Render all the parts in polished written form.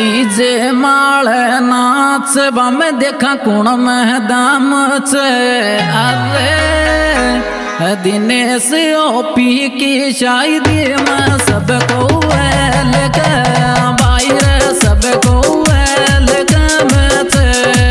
DJ माल नाच बम देखा कुण में दाम छे। अरे दिनेश ओपी की शादी में सबको लेके बाहर सबको लेके में छे।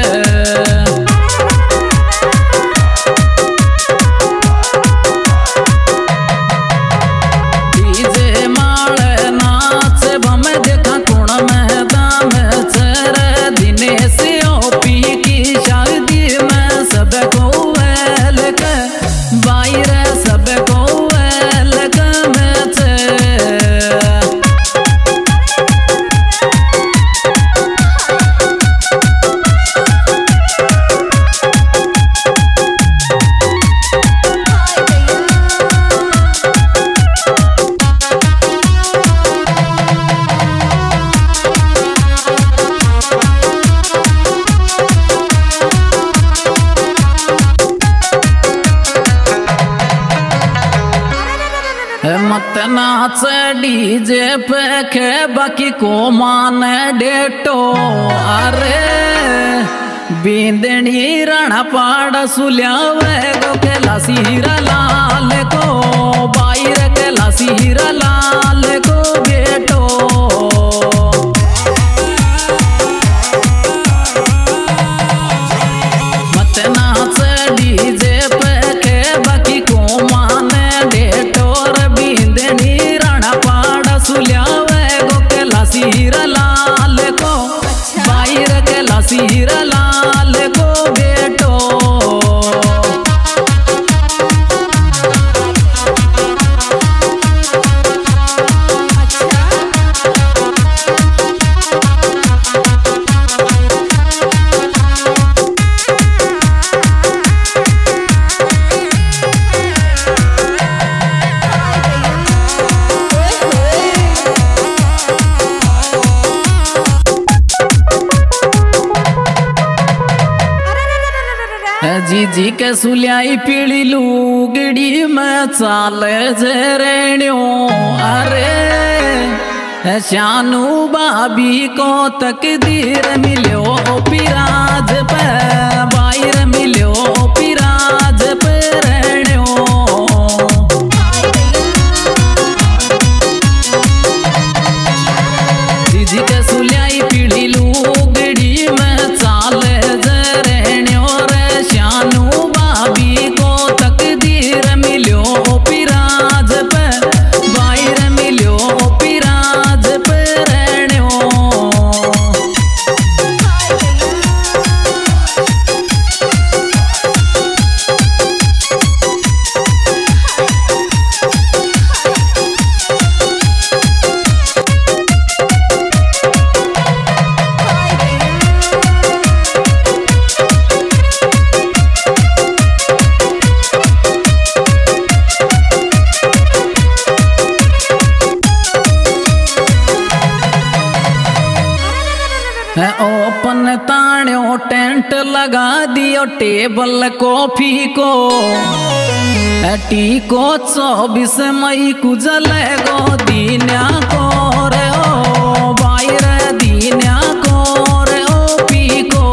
मत नाच डीजे पे खे बाकी को माने डेटो। अरे बिंदनी रणा पाड़ा सुल्यावे गो के लासीरा लाल को बाहर के लासीरा लाल को बेटो। मत नाच डीजे पे खे बाकी को माने डेटो। सुल्यावे गो के लासीरा लाल को बाहर के लासीरा लाल को बेटो। जी के सुल्याई पीली लुगड़ी में चाले जरेण्यो। अरे शानू बाबी को तकदीर मिलो पिराज पे बाहर मिलो पिराज पे रेण्यो। जी के सुल्याई पीली लुगड़ी में चाले जरेण्यो। शानू बाबी को तकदीर मिलो पिराज पे बाहर मिलो पिराज पे रेण्यो। ओपन ताण्यो टेंट लगा दियो टेबल कॉफी को। टी को 24 मई को जलेगो दीन्या को रे ओ बाहर दीन्या को रे ओ पी को।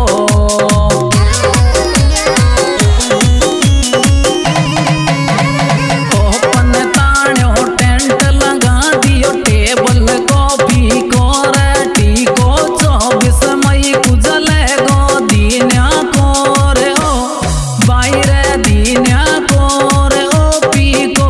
ओपन ताण्यो टेंट लगा दियो टेबल कॉफी को रे टी को 24 मई को जलेगो दीन्या को रे ओ बाहर दीन्या को रे ओ पी को।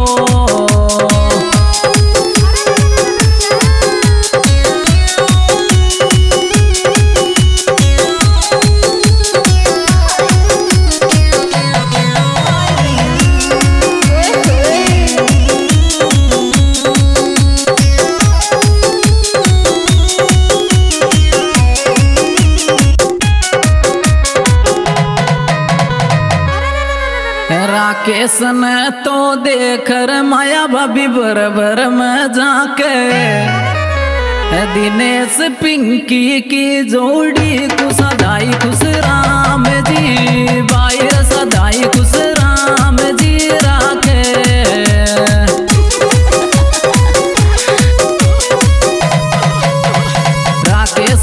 राकेश ने तो देखर माया भाभी बरबर में जाके। दिनेश पिंकी की जोड़ी को सदाई खुश राम जी बाहर सदाई खुश राम जी राखे। राकेश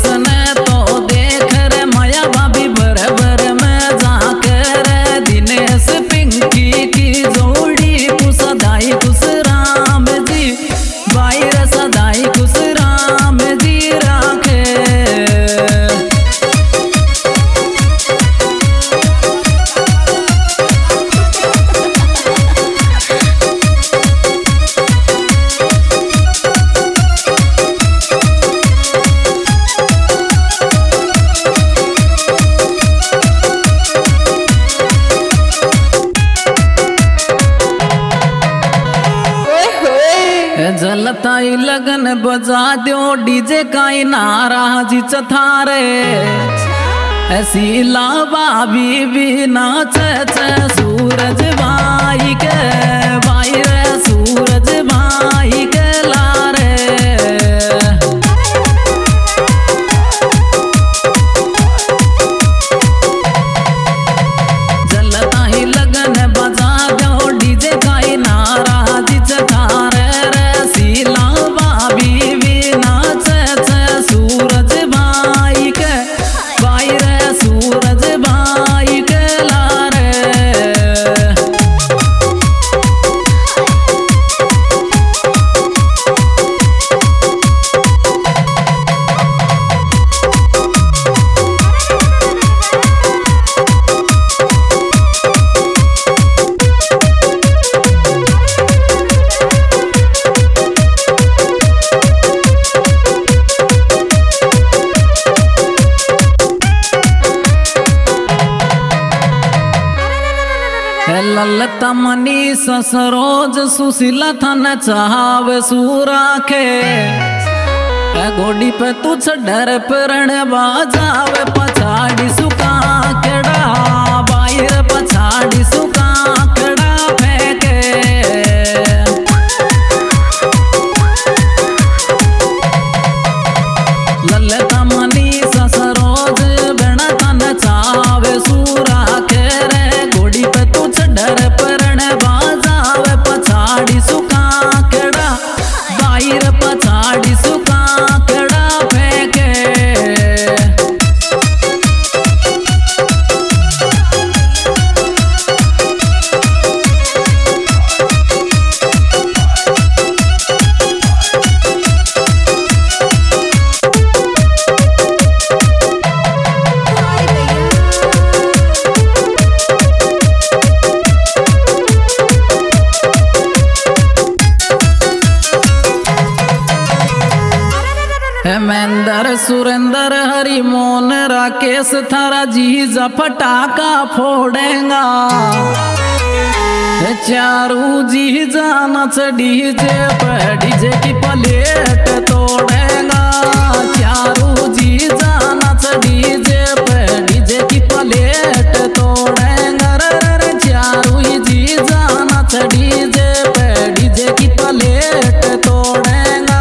चलता ही लगन बजा दो डीजे काई नाराजी चथारे ऐसी लावा भी नाचे सूरज भाई के भाई रे सूरज भाई के लारे जलता ही लगन बजा दो डीजे काई नाराजी चथारे रे सी लावा भी नाचे सूरज भाई के भाई रे सूरज भाई के लारे ललता मनी ससरोज सुशीला थन चाहवे सूराखे घोड़ी पे तुझ डर प्रण बाजावे पछाड़ी सुका केड़ा बाहर पछाड़ी सुका केड़ा फेंके ललता मनी ससरोज बेड़ा थन चाहवे सूराखे रे घोड़ी पे तुझ डर प्रण बाजावे पछाड़ी सुका केड़ा बाहर पछाड़ी सुका केड़ा फेंके हेमेंद्र सुरेंद्र हरि मोहन राकेश थारा जीजा फटाका फोड़ेगा चारू जीजा नच डीजे पे डीजे की प्लेट तोड़ेगा चारू जीजा नच डीजे पे डीजे की प्लेट तोड़ेगा रे चारू जीजा नच डीजे पे डीजे की प्लेट तोड़ेगा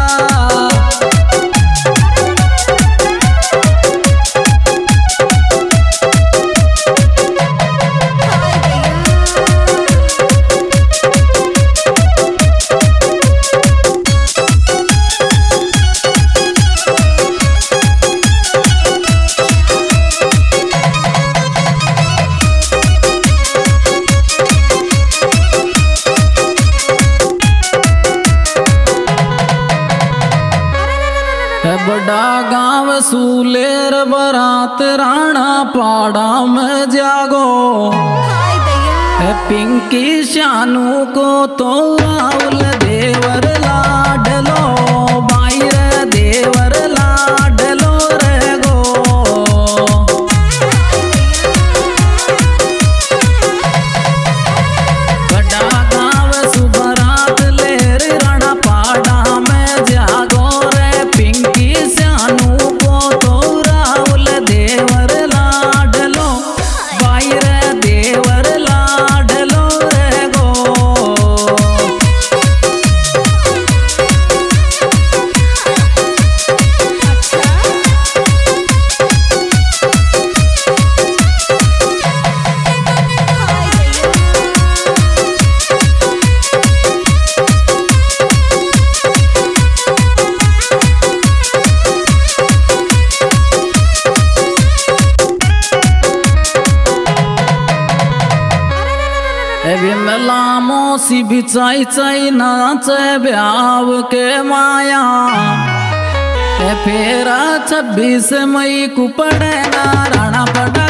बड़ा गांव सूलेर बरात राणा पाड़ा में जागो पिंकी शानू को तो राहुल देवर लाडलो बाई रे देवर लाडलो रे गो बड़ा गांव सुबरात लेर राणा पाड़ा में जागो रे पिंकी शानू को तो राहुल देवर लाडलो बाई रे देवर लाडलो रे गो मौसी बिचाई चाई नाचे ब्याव के माया फेरा 26 मई को पड़ेगा राणा पड़ा